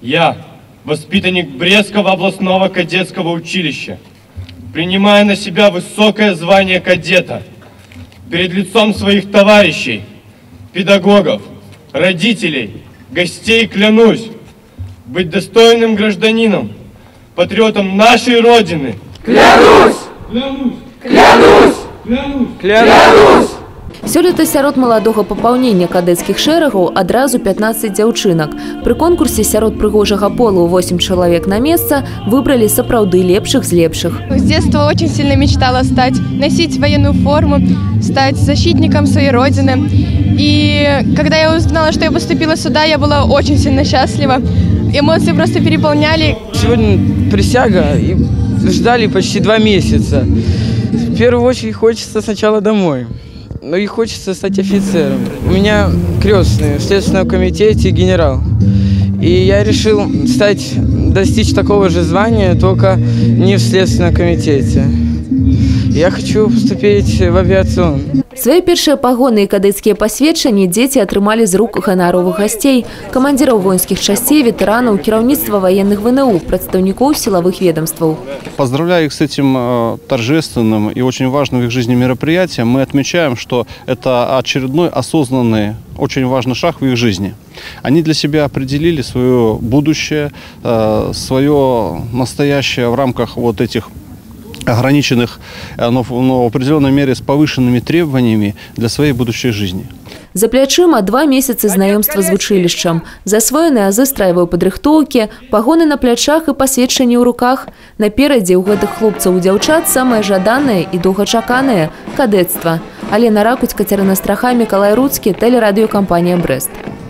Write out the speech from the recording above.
Я, воспитанник Брестского областного кадетского училища, принимая на себя высокое звание кадета, перед лицом своих товарищей, педагогов, родителей, гостей клянусь быть достойным гражданином, патриотом нашей Родины. Клянусь! Клянусь! Клянусь! Клянусь! Клянусь! Сёлета сярод маладога папаўнення кадэцкіх шэрагаў адразу 15 дзяўчынак. Пры конкурсе сярод прыгожага полу 8 человек на место выбрали сапраўды лепших з лепших. С детства очень сильно мечтала носить военную форму, стать защитником своей родины. И когда я узнала, что я поступила сюда, я была очень сильно счастлива. Эмоции просто переполняли. Сегодня присяга, и ждали почти 2 месяца. В первую очередь хочется сначала домой. Но и хочется стать офицером. У меня крестный в Следственном комитете генерал. И я решил достичь такого же звания, только не в Следственном комитете. Я хочу поступить в авиационный. Свои першие погоны и кадетские посведчания дети отрымали з рук ганаровых гостей, командиров воинских частей, ветеранов, кіраўніцтва военных ВНУ, представников силовых ведомств. Поздравляю их с этим торжественным и очень важным в их жизни мероприятием. Мы отмечаем, что это очередной осознанный, очень важный шаг в их жизни. Они для себя определили свое будущее, свое настоящее в рамках вот этих ограниченных, но в определенной мере с повышенными требованиями для своей будущей жизни. За плячыма 2 месяца знакомства з вучылішчам, засвоеныя азы страевой падрыхтоўкі, пагоны на плячах и посведчанні ў руках. Наперадзе ў гэтых хлопцаў і дзяўчат самае жаданае і доўгачаканае кадэцтва. Алена Ракуць, Катерина Страха, Миколай Руцкі, телерадиокомпания «Брест».